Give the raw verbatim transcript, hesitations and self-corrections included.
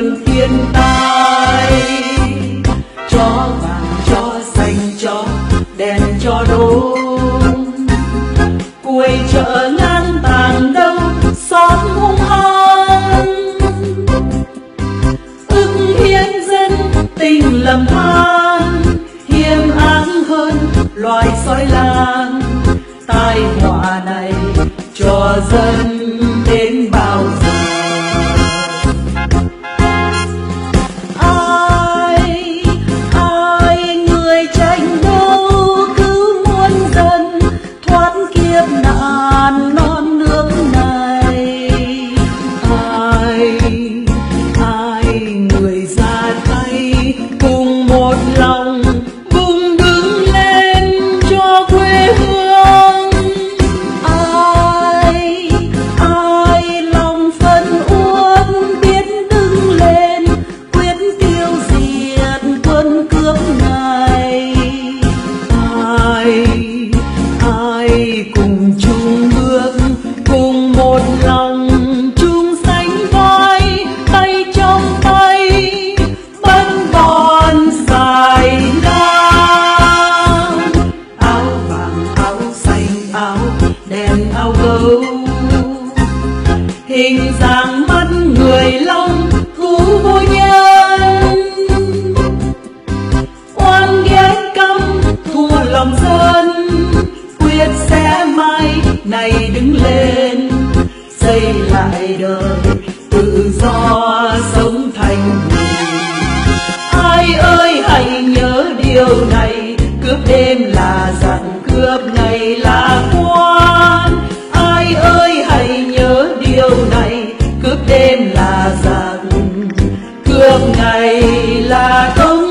đường thiên tai. Cho vàng cho xanh cho đèn cho đốm, cuối chợ ngang tàn đâu xót hung hăng. Ức hiến dân tình lầm than, hiểm ác hơn loài sói lang. Tai họa này cho dân đến bao giờ? Ai ai người tranh đâu cứ muốn dân thoát kiếp nạn non nước này. Ai ai người ra tay cùng một lòng cùng đứng lên cho quê hương. Ai ai lòng phân uốn biết đứng lên quyết tiêu diệt quân cướp này. Ai ai cùng chung bước cùng một lòng chung sánh vai, tay trong tay bắn bon xài ngang. Áo vàng áo xanh áo đèn áo gấu, hình dáng mắt người long thú vô nhân. Oan ghét căm thù lòng dân, quyết sẽ mai này đứng lên xây lại đời tự do sống thành người. Ai ơi hãy nhớ điều này, cướp đêm là giặc cướp ngày là quan. Ai ơi hãy nhớ điều này, cướp đêm là giặc cướp ngày là công